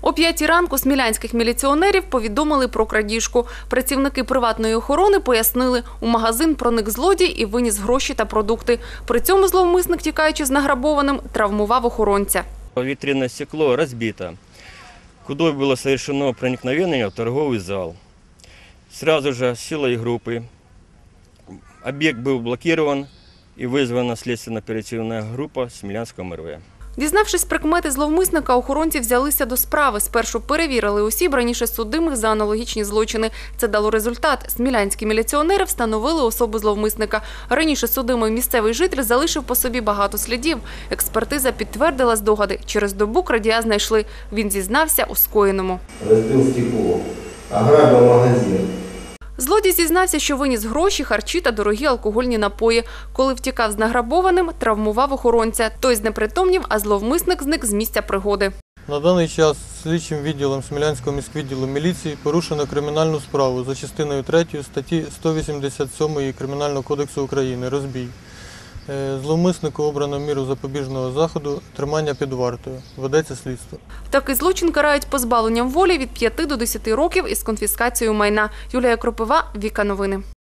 О 5 ранку смілянських міліціонерів повідомили про крадіжку. Працівники приватної охорони пояснили, у магазин проник злодій і виніс гроші та продукти. При цьому зловмисник, тікаючи з награбованим, травмував охоронця. Витринное стекло разбито, куда было совершено проникновение в торговый зал. Сразу же силой группы объект был блокирован и вызвана следственно-оперативная группа Смілянського МРВ. Дізнавшись прикмети зловмисника, охоронці взялися до справи. Спершу перевірили осіб раніше судимих за аналогічні злочини. Це дало результат. Смілянські міліціонери встановили особу зловмисника. Раніше судимий місцевий житель залишив по собі багато слідів. Експертиза підтвердила здогади. Через добу крадія знайшли. Він зізнався у скоєному. Розбив стекло, ограбив магазин. Злодій зізнався, що виніс гроші, харчі та дорогі алкогольні напої. Коли втікав з награбованим, травмував охоронця. Той знепритомнів, а зловмисник зник з місця пригоди. На даний час слідчим відділом Смілянського міськвідділу міліції порушено кримінальну справу за частиною 3 статті 187 Кримінального кодексу України «Розбій». Зловмиснику обрано міру запобіжного заходу тримання під вартою. Ведеться слідство. Такий злочин карають позбавленням волі від 5 до 10 років із конфіскацією майна. Юлія Кропива, Віка Новини.